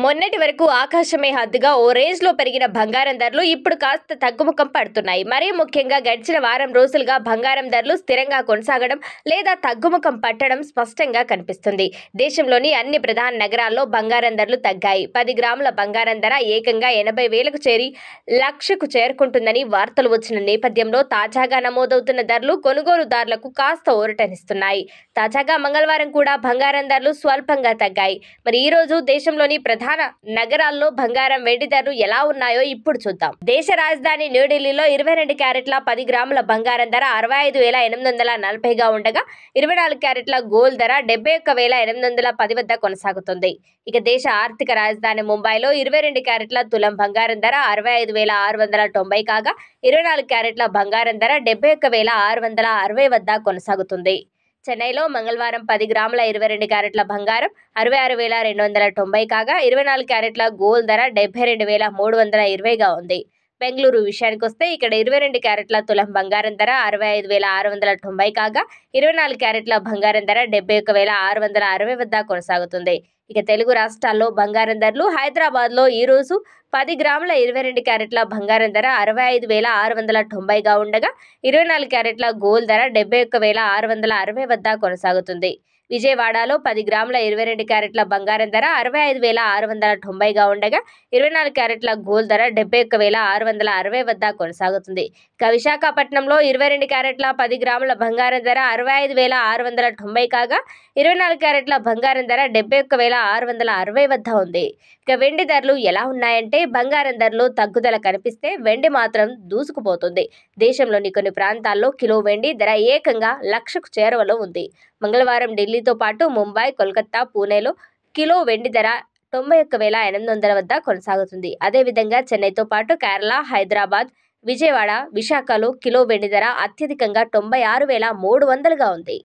మొన్నటి వరకు ఆకాశమే హద్దుగా ఓ రేంజ్లో పెరిగిన బంగారం ధరలు ఇప్పుడు కాస్త తగ్గుముఖం పడుతున్నాయి. మరీ ముఖ్యంగా గడిచిన వారం రోజులుగా బంగారం ధరలు స్థిరంగా కొనసాగడం లేదా తగ్గుముఖం పట్టడం స్పష్టంగా కనిపిస్తుంది. దేశంలోని అన్ని ప్రధాన నగరాల్లో బంగారం ధరలు తగ్గాయి. 10 గ్రాముల బంగారం ధర ఏకంగా 80,000కు చేరి లక్షకు చేరుకుంటుందని వార్తలు వచ్చిన నేపథ్యంలో తాజాగా నమోదవుతున్న ధరలు కొనుగోలుదారులకు కాస్త ఊరటనిస్తున్నాయి. తాజాగా మంగళవారం కూడా బంగారం ధరలు స్వల్పంగా తగ్గాయి. మరి ఈ రోజు దేశంలోని ప్రధాన నగరాల్లో బంగారం, వెండి ధరలు ఎలా ఉన్నాయో ఇప్పుడు చూద్దాం. దేశ రాజధాని న్యూఢిల్లీలో 22 క్యారెట్ల 10 గ్రాముల బంగారం ధర 65,840గా ఉండగా 24 క్యారెట్ల గోల్డ్ ధర 71,810 వద్ద కొనసాగుతుంది. ఇక దేశ ఆర్థిక రాజధాని ముంబైలో 22 క్యారెట్ల తులం బంగారం ధర 65,690 కాగా 24 క్యారెట్ల బంగారం ధర 71,660 వద్ద కొనసాగుతుంది. చెన్నైలో మంగళవారం 10 గ్రాముల 22 క్యారెట్ల బంగారం 66,290 కాగా 24 క్యారెట్ల గోల్డ్ ధర 72,320గా ఉంది. బెంగళూరు విషయానికొస్తే ఇక్కడ 22 క్యారెట్ల తులం బంగారం ధర 65,690 కాగా 24 క్యారెట్ల బంగారం ధర 71,660 వద్ద కొనసాగుతుంది. ఇక తెలుగు రాష్ట్రాల్లో బంగారం ధరలు హైదరాబాద్లో ఈ రోజు 10 గ్రాముల 22 క్యారెట్ల బంగారం ధర 65,690గా ఉండగా 24 క్యారెట్ల గోల్డ్ ధర 71,660 వద్ద కొనసాగుతుంది. విజయవాడలో 10 గ్రాముల 22 క్యారెట్ల బంగారం ధర 65,690గా ఉండగా 24 క్యారెట్ల గోల్డ్ ధర 71,660 వద్ద కొనసాగుతుంది. ఇక విశాఖపట్నంలో 22 క్యారెట్ల 10 గ్రాముల బంగారం ధర 65,690 కాగా 24 క్యారెట్ల బంగారం ధర 71,660 వద్ద ఉంది. ఇక వెండి ధరలు ఎలా ఉన్నాయంటే బంగారం ధరలో తగ్గుదల కనిపిస్తే వెండి మాత్రం దూసుకుపోతుంది. దేశంలోని కొన్ని ప్రాంతాల్లో కిలో వెండి ధర ఏకంగా లక్షకు చేరువలో ఉంది. మంగళవారం ఢిల్లీతో పాటు ముంబై, కోల్కతా, పూణేలో కిలో వెండి ధర 91,800 వద్ద కొనసాగుతుంది. అదేవిధంగా చెన్నైతో పాటు కేరళ, హైదరాబాద్, విజయవాడ, విశాఖలో కిలో వెండి ధర అత్యధికంగా 96,300గా ఉంది.